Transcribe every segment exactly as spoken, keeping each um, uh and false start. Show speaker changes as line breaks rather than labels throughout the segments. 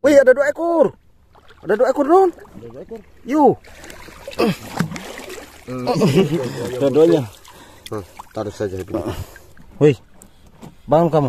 Wih, ada dua ekor. Ada dua ekor, Don.
Ada dua ekor.
Yuk. Dua-duanya.
Nah, taruh saja itu.
Wih, bangun kamu.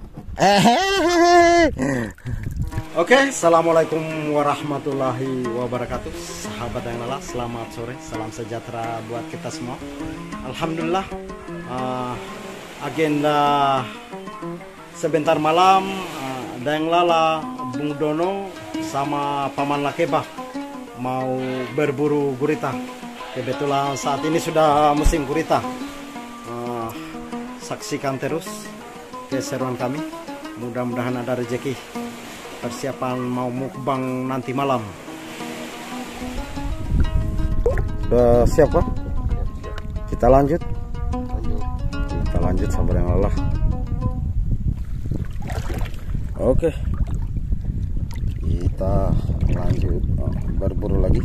Oke, assalamualaikum warahmatullahi wabarakatuh. Sahabat yang lelah, selamat sore, salam sejahtera buat kita semua. Alhamdulillah, uh, agenda sebentar malam, uh, Dayang Lala, Bung Dono, sama Paman Lakebah mau berburu gurita. Kebetulan saat ini sudah musim gurita. Uh, saksikan terus keseruan kami. Mudah-mudahan ada rezeki. Persiapan mau mukbang nanti malam. Udah siap Pak? Kita lanjut.
Lanjut.
Kita lanjut sabar yang lelah. Oke. Kita lanjut oh, berburu lagi.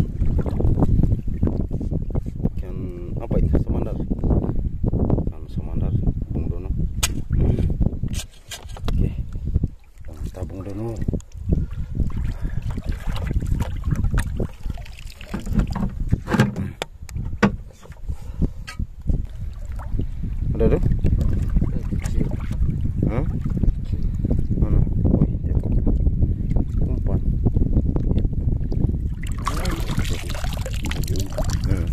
Ikan apa itu? Samandar. Ikan samandar, Bung Dono. Oke. Mantap Bung Dono. Ada tuh? Hah? Mana? Wih, tepuk. Umpan. Hmm.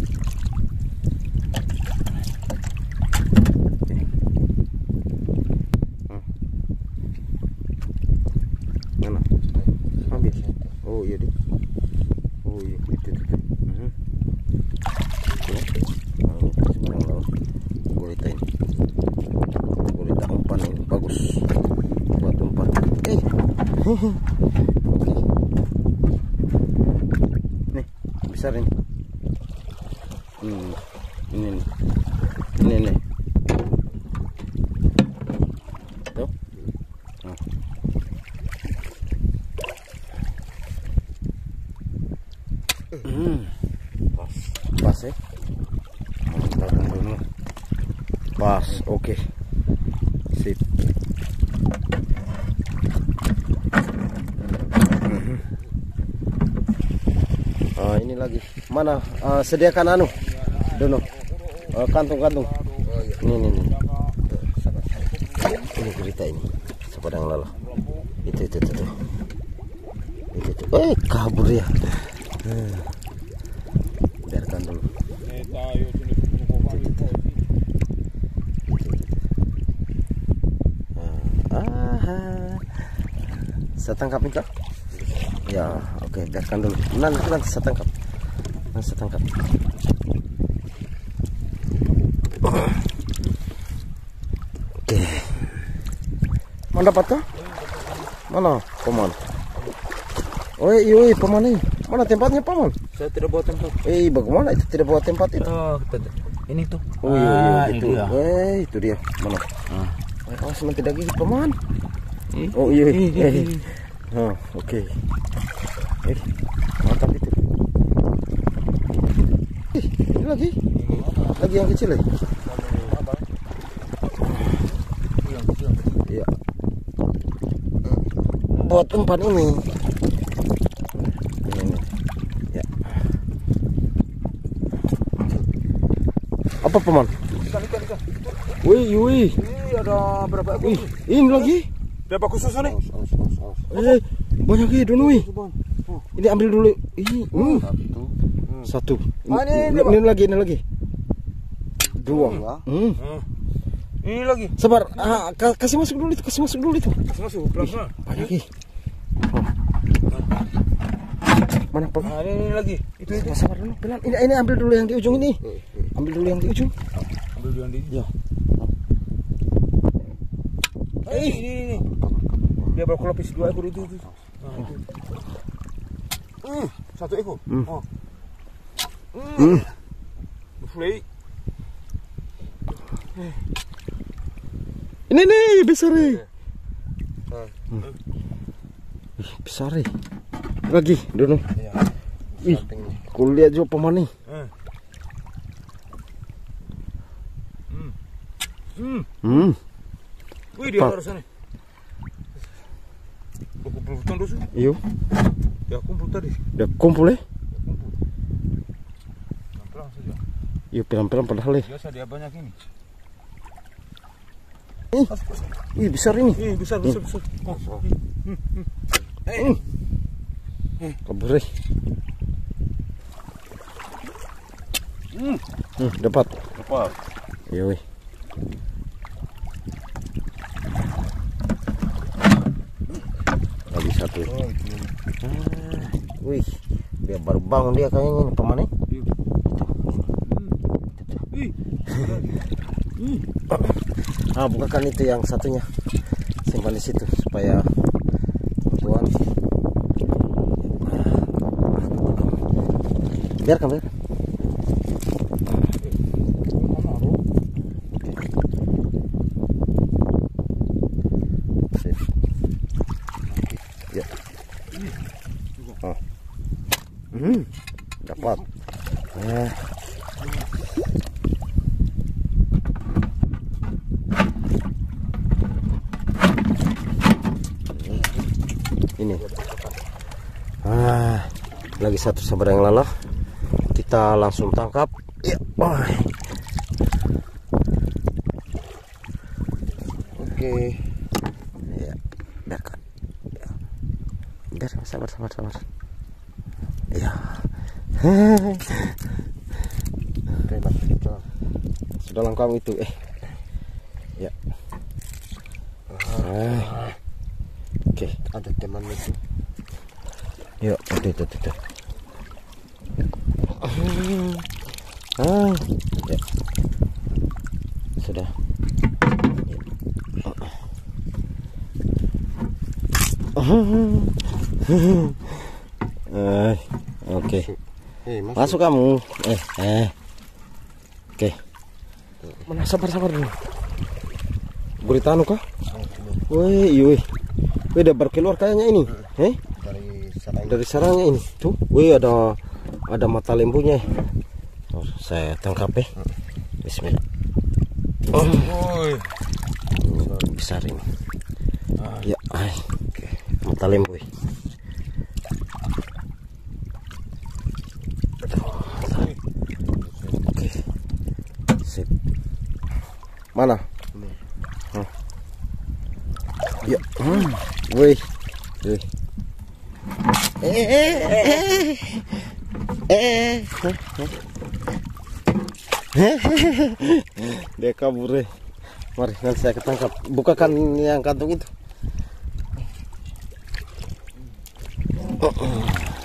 Mana? Ambil. Oh iya deh. Oh iya, itu itu. Hmm. Lalu sekarang lalu gurita ini. Gurita umpan ini bagus. Buat umpan. Eh. Oke. Nih, besar ini. Hmm. Ini nih. Ini nih. Tuh. Nah. Hmm. Pas. Pas ya. Mantap dulu. Pas. Oke. Sip. Mhm. Ah, ini lagi. Mana? Ah, sediakan anu. Dono. Ah, kantung-kantung. Ini ini ini. Ini gurita ini. Sepadang lala. Itu itu itu. Itu, itu, itu. Eh, kabur ya. Hmm. Biarkan dulu. Ah, saya tangkap ini kak? Ya, oke, biarkan dulu. Nanti nanti saya tangkap. Nanti saya tangkap. Oke. Mana dapat kah? Mana, Paman? Oh iya, Paman ini. Mana tempatnya Paman?
Saya tidak bawa tempat.
Eh, bagaimana itu tidak bawa tempat itu?
Oh, ini tuh.
Oh iya, iya
Ah,
itu.
ini dia.
Eh, itu dia. Mana?
Ah.
Eh, awas nanti lagi Paman.
Ih.
Oh iya.
Ih, ih,
Eh.
ih.
Oh, oke. Eh, mantap itu. Ih, ini lagi. Lagi yang kecil ya? Iya. Buat umpan ini. Ini, ini. Ya. Apa Paman?
Ikan, ikan, ikan.
Wih, wih.
Ini ada berapa ekor?
Wih, ini lagi.
Berapa khusus nih?
Eh, banyak ya Dono wih. Ini ambil dulu. Ini, hmm.
Satu.
Satu.
Ah, ini,
ini,
ini,
ini lagi, ini lagi. Dua. Hmm.
Hmm. Ini lagi.
Sabar, ah, ka- kasih masuk dulu itu, kasih masuk dulu itu.
Masuk, masuk, pelan-pelan.
Banyak ya. Oh. Mana Pak?
Nah, ini, ini lagi. Itu itu.
Sabar dulu, pelan. Ini, ini ambil dulu yang di ujung ini. Ambil dulu yang di ujung.
Ambil dulu yang di.
Ya.
Eh, ini, ini. Dia baru kelopis dua ekor itu, itu. Nah, itu. Hmm, satu ekor.
Hmm.
Oh.
Hmm.
Flay.
Ini nih besar nih.
Ah.
Hmm. Ih, besar nih. Lagi, Dono.
Iya.
Ih, aku lihat juga Paman nih.
Hmm. Hmm. Hmm.
Hmm.
Wih, dia
Pak.
harus sana. Buku belum tunduk Su.
Iyo.
Dia kumpul tadi.
Udah kumpul eh.
Kumpul. Pelan-pelan saja.
Iya pelan-pelan padahal eh.
Biasa dia banyak ini.
Ih, ih besar ini.
Ih, besar besar besar. Oh, oh.
Eh. Kabur eh.
Hmm.
Hmm, dapat.
Dapat.
Iya weh. Lagi satu.
Oh, itu.
Ah, wih, dia baru bangun dia kayaknya ini paman eh.
Ih.
Ah, bukakan itu yang satunya. Simpan di situ supaya tuan. Biarkan, biarkan. Ya. Oh. Hmm, dapat. Eh. Ini. Ah, lagi satu sabar yang lelah. Kita langsung tangkap. Ya. Oh. Oke. Ya, biarkan. Ya. Biar sabar sabar sabar. Ya. Sudah lengkap itu eh. Ya. Ah. Oke, ada teman itu. Yuk, itu itu itu. Ah, ya. Sudah. Ya. Eh, oke. Masuk kamu. Eh, eh. Oke. Mana sabar sabar dulu. Berita anu kah? Woi, iya. Wih, udah baru keluar kayaknya ini. Eh?
Dari sarangnya.
Dari sarangnya ini. Tuh, wih ada ada mata lembunya. Oh, saya tangkap ya. Bismillah. Oh,
Woi.
besar ini. Ya, ay. Mata lembu. Oke. Sip. Mana? Hmm. Ya, hmm. Wih, wih. Eh, eh, eh, eh, eh, dia kabur deh. Mari nanti saya ketangkap. Bukakan yang kantung itu. Oh, oh.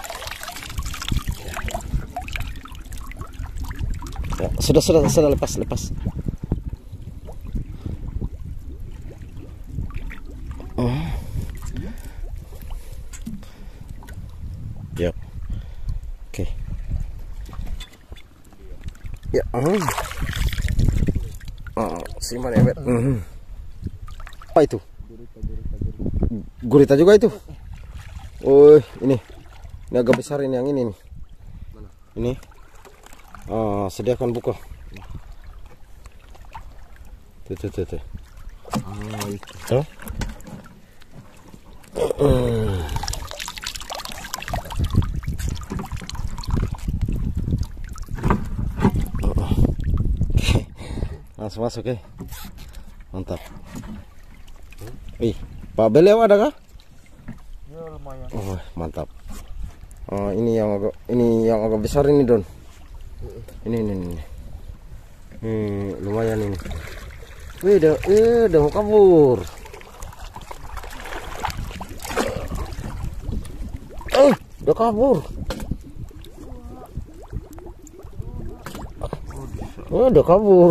Ya, sudah sudah sudah lepas lepas. Oh. Ya. Oke. Ya. Oh. Oh, si mana ya? Mm. Apa itu? Gurita juga itu. Oh, ini. Ini agak besar ini yang ini nih. Ini. Ah, sediakan buka. Tuh tuh tuh tuh. Ah, itu. Tuh. Uh. Langsung masuk ya. Mantap. Ih, Pak Beliau ada kah?
Ya lumayan.
Oh, mantap. Oh, ini yang agak ini yang agak besar ini, Don. Ini ini ini. Hmm, lumayan ini. Wih, udah eh udah mau kabur. Eh, udah kabur. Oh, udah kabur.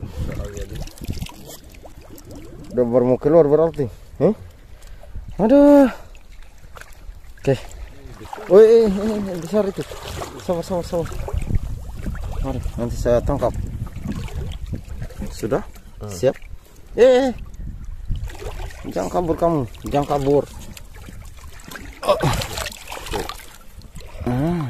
Udah baru mau keluar berarti. Huh? Aduh. Oke. Woi, eh, eh, besar itu. Sabar, sabar, sabar. Mari, nanti saya tangkap. Sudah? Hmm. Siap? Eh, eh. Jangan kabur kamu. Jangan kabur. Oh. Ah.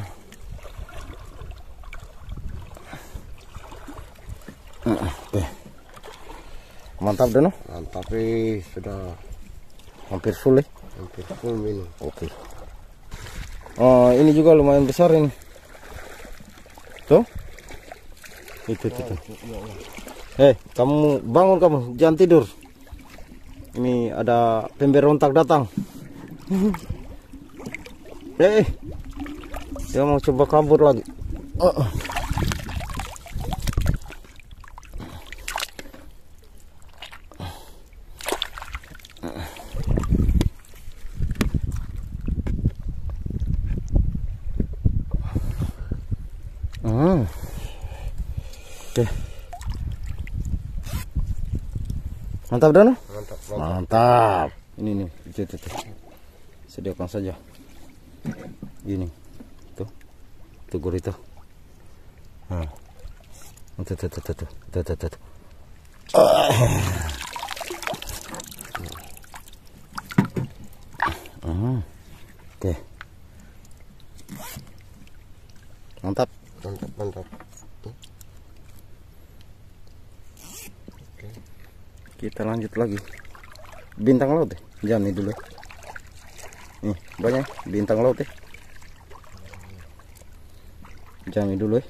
Oke. Mantap Dono.
Mantap eh sudah
hampir full ya.
Hampir full ini.
Oke. Oh, ini juga lumayan besar ini. Tuh. Itu itu. itu. Hei, kamu bangun kamu, jangan tidur. Ini ada pemberontak datang. Hei, dia mau coba kabur lagi. Oh. Hmm. Oke. Mantap Dono?
Mantap, mantap.
Mantap. Ini nih, itu, itu, itu. Sediakan saja. Gini. Tuh. Tuh gurita. Nah. Tuh, tuh, tuh, tuh, tuh, tuh, tuh, tuh. Hmm. Oke. Mantap.
Mantap, mantap.
Kita lanjut lagi. Bintang laut deh. Jangan nih dulu. Nih, banyak bintang laut deh. Jangan nih dulu ya.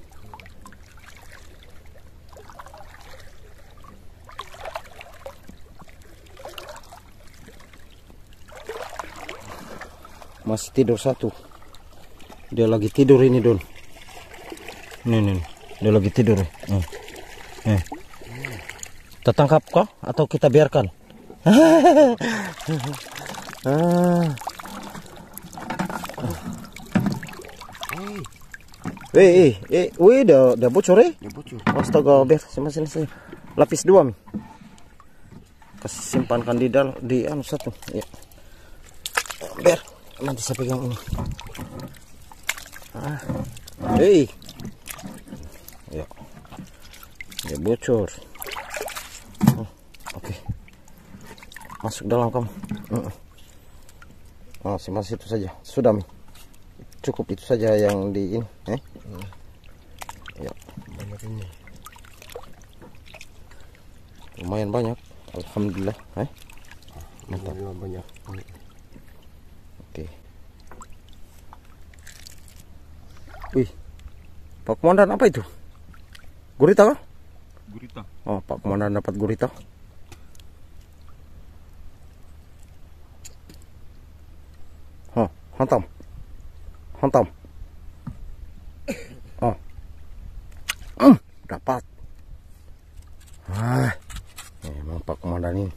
Masih tidur satu. Dia lagi tidur ini, Don. Nih, nih, nih. Dia lagi tidur ya. Nih. Nih. Kita tangkap kah atau kita biarkan? ah. Eh, eh, eh, wih, udah, udah bocor eh?
Dia bocor.
Astaga, biar sama sini sini. Lapis dua mi. Kasih simpankan di dalam di anu satu. Ya. Biar nanti saya pegang ini. Ah, eh, ya, dia bocor. Oke, masuk dalam kamu. Masih masih itu saja. Sudah mi. Cukup itu saja yang di ini. Eh? Hmm. Ya.
Banyak ini.
Lumayan banyak. Alhamdulillah. Eh? Mantap.
Banyak.
Oke. Wih, Pak Komandan apa itu? Gurita kah?
Gurita.
Oh, Pak Komandan dapat gurita. Hah, hantam. Hantam. Oh. Mm, dapat. Ah, emang Pak Komandan ini.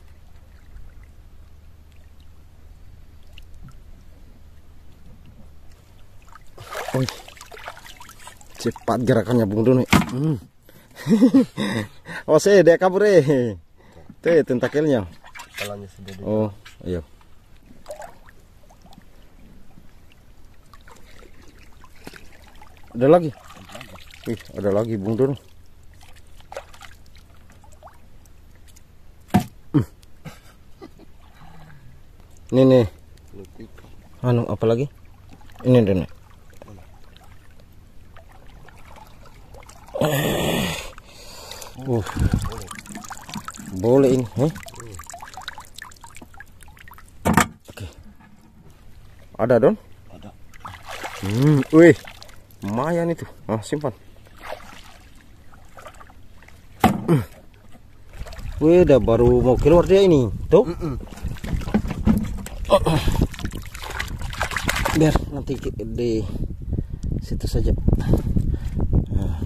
Wih. Cepat gerakannya Bung Doni. Hmm. Oh, saya dia kabur eh. Tuh tentakelnya.
Kepalanya sudah di.
Oh, iya. Ada lagi? Wih, ada lagi Bung Doni. Hmm. Ini nih. Anu apa lagi? Ini Doni. Uh, boleh ini, eh? Oke, ada Don?
Ada.
Hmm, wih, lumayan itu. Ah, simpan. Uh. Wih, udah baru mau keluar dia ini, tuh. Mm -mm. Oh. Biar nanti di situ saja. Nah.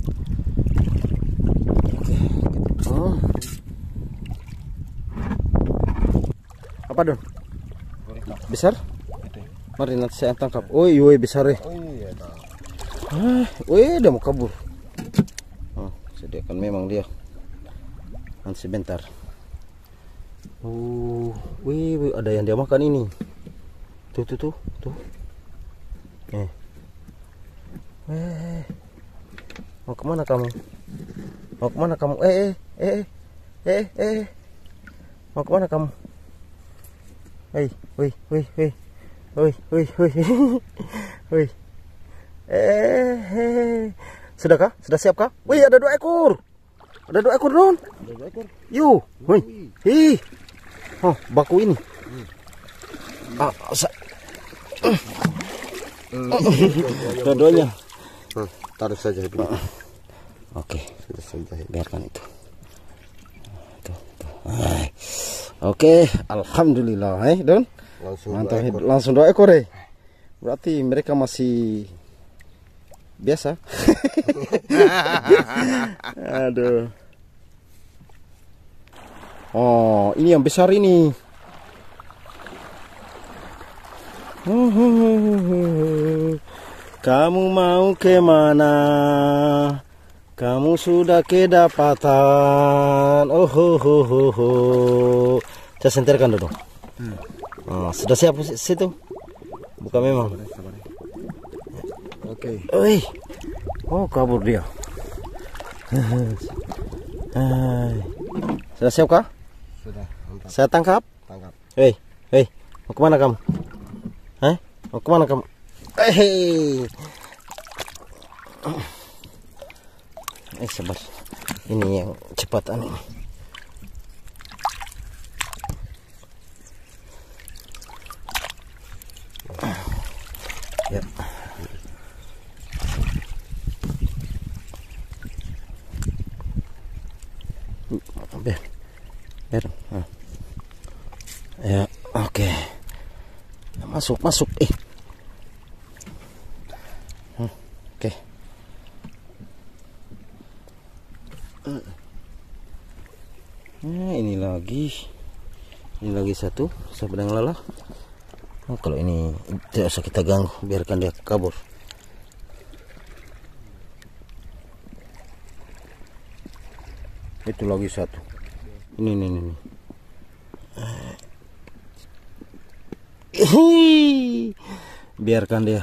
Oh. Apa Don? Besar? Mari nanti saya tangkap. Oh iya besar ya.
Oh iya.
Ah, wih, udah mau kabur. Oh, sediakan memang dia. Nanti sebentar. Oh, wih, wih, ada yang dia makan ini. Tuh, tuh, tuh, tuh. Eh, eh, mau kemana kamu? Mau kemana kamu? Eh, eh, eh, eh, eh, mau kemana kamu? Hei, wih, wih, wih, wih, wih, wih, wih. Eh, eh, sudahkah? Sudah siapkah? Wih, ada dua ekor. Ada dua ekor Don.
Ada dua ekor.
Yuk, wih, hi. Oh, baku ini. Ah, dua-duanya.
Hmm, taruh saja dulu.
Oke,
sudah saja.
Biarkan itu. Tuh, tuh. Oke, alhamdulillah, eh, Don.
Langsung
mantap,
dua ekor.
langsung dua ekor eh. Berarti mereka masih biasa. Aduh. Oh, ini yang besar ini. Kamu mau kemana? Kamu sudah kedapatan. Oh, ho, ho, ho, ho. Saya senterkan dulu. Hmm. Oh, sudah siap situ? Buka memang.
Oke.
Okay. Oh, kabur dia. Sudah siap kah?
Sudah. Mantap.
Saya tangkap.
Tangkap.
Hei, hei, mau kemana kamu? Hah? Mau kemana kamu? Hei. Eh, sabar. Ini yang cepatan ini. Ya. Biar, biar. Nah. Ya, oke. Okay. Masuk, masuk. Eh. Hmm, oke. Okay. Nah, ini lagi. Ini lagi satu, sabar yang lelah. Oh, kalau ini tidak usah kita ganggu, biarkan dia kabur. Itu lagi satu. Ini, ini, ini. Hihi. Biarkan dia.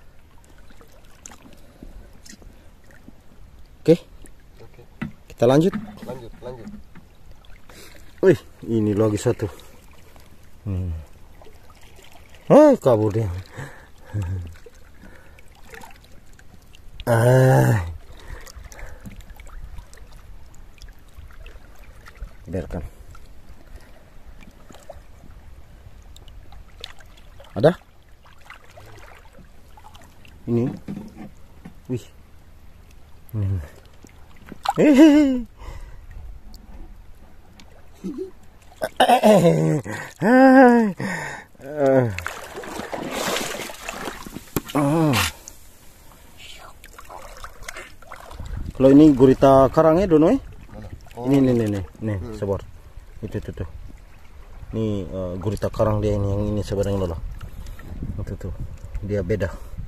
Oke.
Oke.
Kita lanjut.
Lanjut, lanjut.
Wih, ini lagi satu. Hmm. Oh, kabur dia. Ah. Biarkan. Ada? Ini. Wih. Hmm. Hehehe. Oh. Kalau ini gurita karangnya dono eh? Oh. Ini nih nih nih nih hmm. Sabar. Itu tuh tuh. Ini uh, gurita karang dia ini yang ini sebenarnya loh. Itu tuh. Dia beda.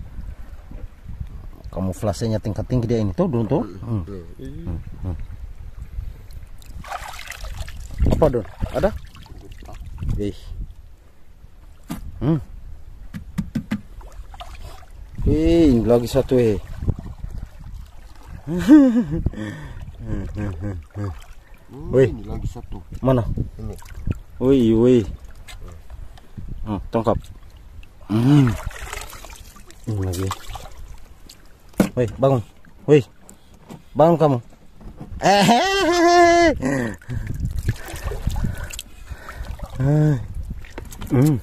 Kamuflasenya tingkat tinggi dia ini tuh dulu tuh. Hmm. Hmm. Hmm. Apa Don? Ada? Ih. Hmm. Eh, ini lagi satu eh. Woi,
ini lagi satu.
Mana?
Ini.
Woi, woi. Hmm, tangkap. Hmm. Ini lagi. Woi, bangun. Woi. Bangun kamu. Eh. Hmm.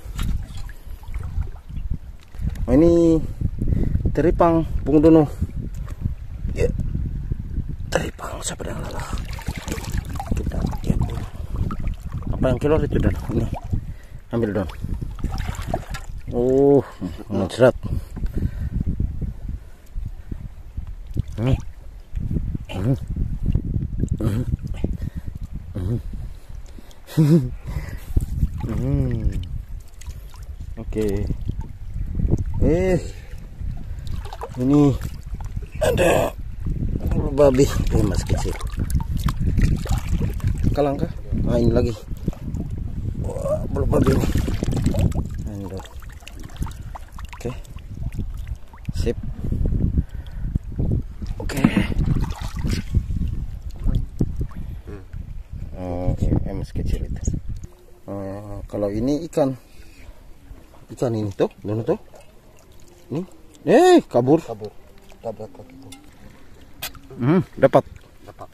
Oh, ini teripang Bung Dono. Ya. Teripang siapa yang lelah. Kita lihat dulu. Apa yang keluar itu Don? Ini. Ambil Don. Oh, muncrat. Ini. Ini. Hmm. Hmm. Oke. Okay. Eh, ini ada bulu babi, eh, mas kecil. Kalang kah? Nah, ini lagi. Wah, bulu babi ini. Nah, ini dong. Oke. Okay. Sip. Oke. Okay. Oh, ya, mas kecil itu. Uh, kalau ini ikan. Ikan ini tuh, mana tuh? Ini, eh kabur.
Kabur. Tabrak kakiku.
Hmm, dapat.
Dapat.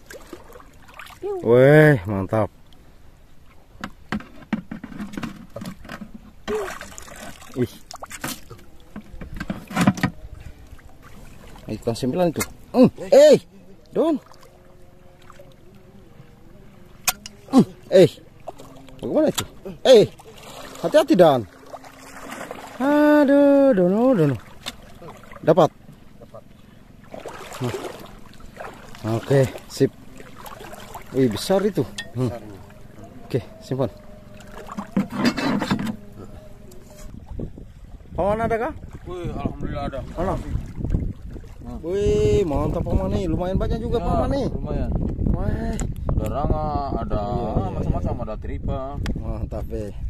Weh, mantap. Ih. Ikan sembilan itu. Mm. Eh, Don. Mm. Eh, bagaimana itu? Eh, hati-hati Dan. Aduh, Dono, Dono. Dapat. Nah. Oke, sip. Wih, besar itu. Hmm. Oke, simpan. Paman ada kah?
Wih, alhamdulillah ada.
Mana? Wih, mantap paman nih. Lumayan banyak juga
Ya,
paman nih.
lumayan.
Wah,
Ada ranga, ada
Iya, iya,
macam-macam, ada tripa.
mantap eh.